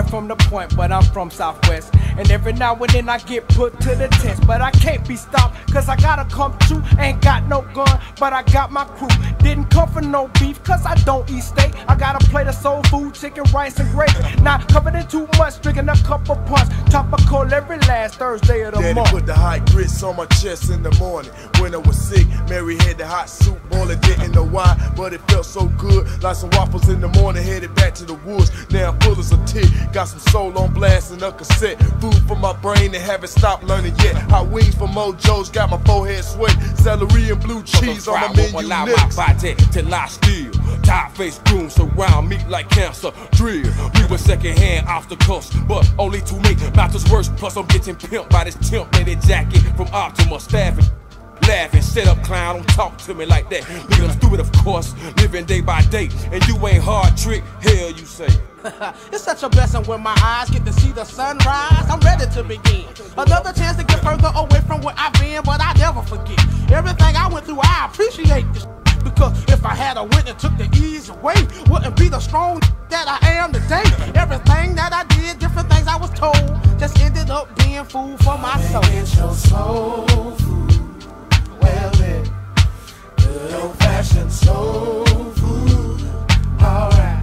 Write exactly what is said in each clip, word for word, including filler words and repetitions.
from the point, but I'm from Southwest. And every now and then I get put to the test, but I can't be stopped, cause I gotta come true. Ain't got no gun, but I got my crew. Didn't come for no beef, cause I don't eat steak. I got a plate of soul food, chicken, rice, and gravy. Not covered in too much, drinking a cup of punch. Topical every last Thursday of the Daddy month. put the hot grits on my chest in the morning. When I was sick, Mary had the hot soup boiling, didn't know why, but it felt so good. Like some waffles in the morning, headed back to the woods. Now I'm full as a tick, got some soul on blast and a cassette. Food for my brain and haven't stopped learning yet. Hot wings from Mojo's, got my forehead sweat. Celery and blue cheese on my menu allow next. my body to lie still. Tie-faced grooms surround me like cancer. Drill, we were second-hand off the coast, but only to make matters worse. Plus I'm getting pimped by this temp-made jacket from Optima. Staffing, laughing, set up clown, don't talk to me like that. Nigga, I'm stupid, of course, living day by day. And you ain't hard trick, hell you say. It's such a blessing when my eyes get to see the sunrise. I'm ready to begin. Another chance to get further away from where I've been, but I never forget. Everything I went through, I appreciate this. Because if I had a went and took the easy way, wouldn't be the strong that I am today. Everything that I did, different things I was told, just ended up being food for my soul. Get your soul food, well lit, good old fashioned soul food. Alright,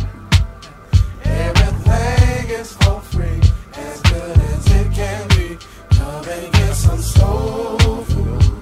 everything is for free, as good as it can be. Come and get some soul food.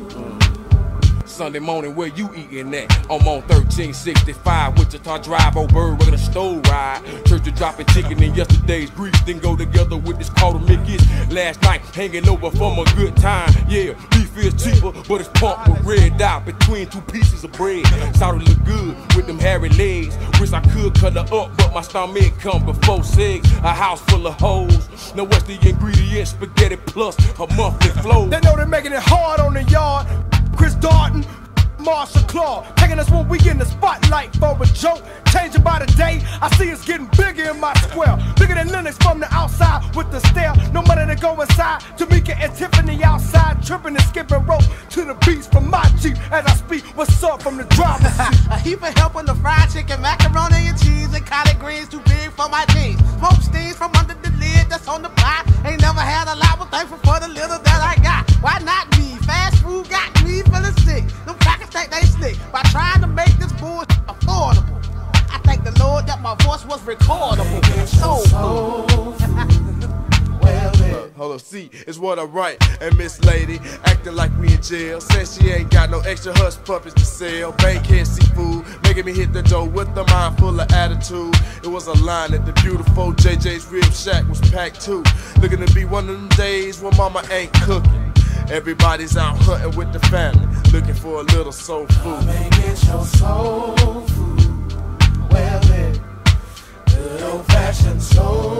Sunday morning, where you eating at? I'm on thirteen sixty-five, Wichita Drive, old bird, regular stove ride. Church to dropping chicken in yesterday's grease, then go together with this quarter Mickey's. Last night, hanging over from a good time. Yeah, beef is cheaper, but it's pumped with red dot between two pieces of bread. Sounded look good with them hairy legs. Wish I could cut her up, but my stomach come before sex. A house full of hoes. Now what's the ingredient? Spaghetti plus a monthly flow. They know they're making it hard on the yard. Chris Darden, Marshall Claw, taking us when we in the spotlight for a joke. Changing by the day, I see it's getting bigger in my square. Bigger than Linux from the outside with the stare. No money to go inside. Tamika and Tiffany outside, tripping and skipping rope to the beats from my Jeep as I speak. What's up from the driver's seat? A heap of help on the fried chicken, macaroni and cheese, and collard greens too big for my jeans. Smoke steams from under the lid that's on the pot. Ain't never had a lot, but thankful for the little that I got. Why not me? Fast food got me feeling sick. Them crackers think they slick by trying to make this bullshit affordable. I thank the Lord that my voice was recordable. Soul food. Well, Hold up, hold up, see, it's what I write. And Miss Lady acting like we in jail. Says she ain't got no extra hush puppies to sell. Bankhead seafood, making me hit the door with a mind full of attitude. It was a line at the beautiful J J's Rib Shack was packed too. Looking to be one of them days when mama ain't cooking. Everybody's out hunting with the family, looking for a little soul food. Come and get your soul food, well lit, good old fashioned soul